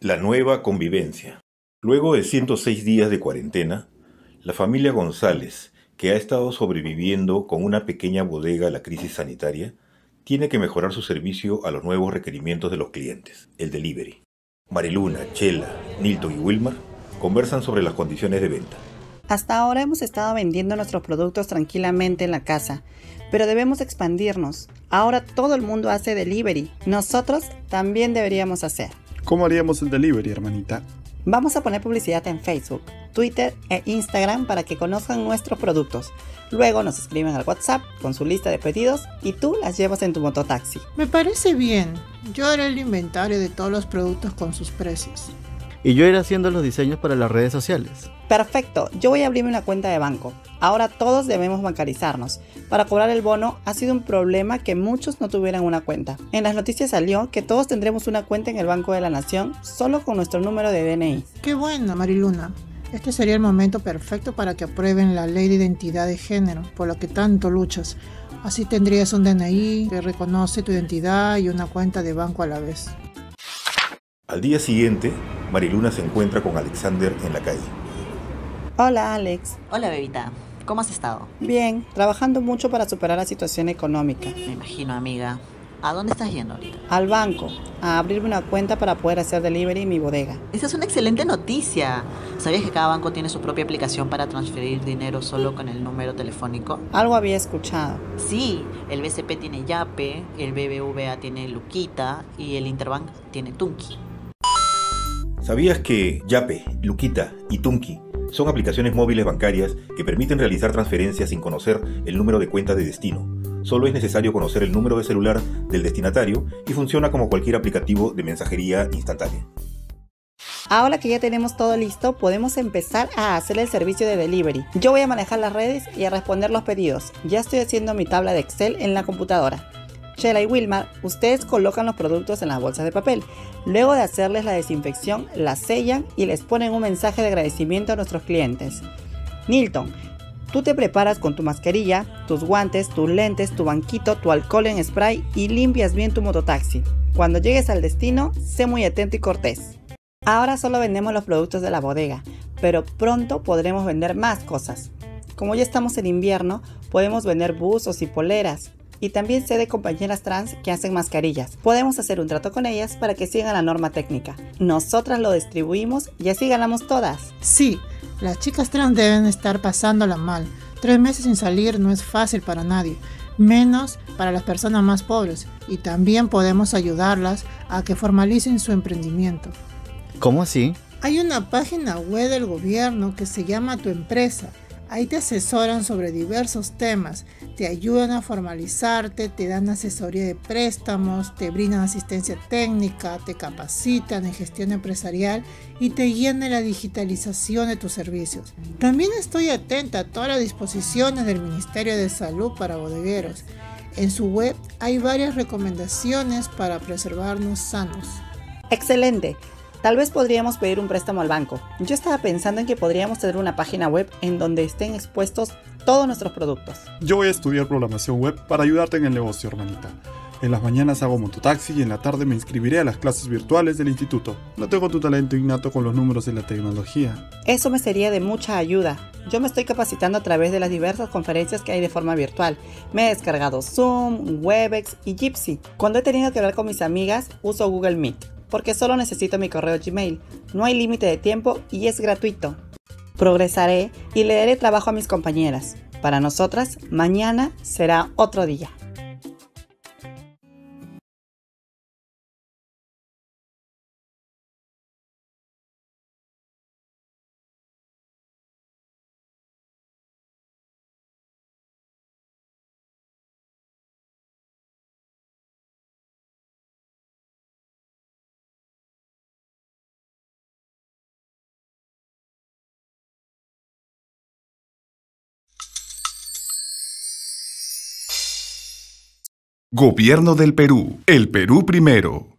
La nueva convivencia. Luego de 106 días de cuarentena, la familia González, que ha estado sobreviviendo con una pequeña bodega a la crisis sanitaria, tiene que mejorar su servicio a los nuevos requerimientos de los clientes, el delivery. Mariluna, Chela, Nilton y Wilmar conversan sobre las condiciones de venta. Hasta ahora hemos estado vendiendo nuestros productos tranquilamente en la casa, pero debemos expandirnos. Ahora todo el mundo hace delivery. Nosotros también deberíamos hacer. ¿Cómo haríamos el delivery, hermanita? Vamos a poner publicidad en Facebook, Twitter e Instagram para que conozcan nuestros productos. Luego nos escriben al WhatsApp con su lista de pedidos y tú las llevas en tu mototaxi. Me parece bien. Yo haré el inventario de todos los productos con sus precios. Y yo iré haciendo los diseños para las redes sociales. Perfecto, yo voy a abrirme una cuenta de banco. Ahora todos debemos bancarizarnos. Para cobrar el bono ha sido un problema que muchos no tuvieran una cuenta. En las noticias salió que todos tendremos una cuenta en el Banco de la Nación solo con nuestro número de DNI. Qué bueno, Mariluna. Este sería el momento perfecto para que aprueben la ley de identidad de género, por la que tanto luchas. Así tendrías un DNI que reconoce tu identidad y una cuenta de banco a la vez. Al día siguiente, Mariluna se encuentra con Alexander en la calle. Hola Alex. Hola bebita, ¿cómo has estado? Bien, trabajando mucho para superar la situación económica. Me imagino, amiga. ¿A dónde estás yendo ahorita? Al banco, a abrirme una cuenta para poder hacer delivery en mi bodega. Esa es una excelente noticia. ¿Sabías que cada banco tiene su propia aplicación para transferir dinero solo con el número telefónico? Algo había escuchado. Sí, el BCP tiene Yape, el BBVA tiene Luquita y el Interbank tiene Tunki. ¿Sabías que Yape, Luquita y Tunki son aplicaciones móviles bancarias que permiten realizar transferencias sin conocer el número de cuenta de destino? Solo es necesario conocer el número de celular del destinatario y funciona como cualquier aplicativo de mensajería instantánea. Ahora que ya tenemos todo listo, podemos empezar a hacer el servicio de delivery. Yo voy a manejar las redes y a responder los pedidos. Ya estoy haciendo mi tabla de Excel en la computadora. Chela y Wilmar, ustedes colocan los productos en las bolsas de papel. Luego de hacerles la desinfección, las sellan y les ponen un mensaje de agradecimiento a nuestros clientes. Nilton, tú te preparas con tu mascarilla, tus guantes, tus lentes, tu banquito, tu alcohol en spray y limpias bien tu mototaxi. Cuando llegues al destino, sé muy atento y cortés. Ahora solo vendemos los productos de la bodega, pero pronto podremos vender más cosas. Como ya estamos en invierno, podemos vender buzos y poleras. Y también sé de compañeras trans que hacen mascarillas. Podemos hacer un trato con ellas para que sigan la norma técnica. Nosotras lo distribuimos y así ganamos todas. Sí, las chicas trans deben estar pasándola mal. 3 meses sin salir no es fácil para nadie, menos para las personas más pobres. Y también podemos ayudarlas a que formalicen su emprendimiento. ¿Cómo así? Hay una página web del gobierno que se llama Tu Empresa. Ahí te asesoran sobre diversos temas, te ayudan a formalizarte, te dan asesoría de préstamos, te brindan asistencia técnica, te capacitan en gestión empresarial y te guían en la digitalización de tus servicios. También estoy atenta a todas las disposiciones del Ministerio de Salud para bodegueros. En su web hay varias recomendaciones para preservarnos sanos. ¡Excelente! Tal vez podríamos pedir un préstamo al banco. Yo estaba pensando en que podríamos tener una página web en donde estén expuestos todos nuestros productos. Yo voy a estudiar programación web para ayudarte en el negocio, hermanita. En las mañanas hago mototaxi y en la tarde me inscribiré a las clases virtuales del instituto. No tengo tu talento innato con los números y la tecnología. Eso me sería de mucha ayuda. Yo me estoy capacitando a través de las diversas conferencias que hay de forma virtual. Me he descargado Zoom, Webex y Jitsi. Cuando he tenido que hablar con mis amigas, uso Google Meet. Porque solo necesito mi correo Gmail. No hay límite de tiempo y es gratuito. Progresaré y le daré trabajo a mis compañeras. Para nosotras, mañana será otro día. Gobierno del Perú. El Perú primero.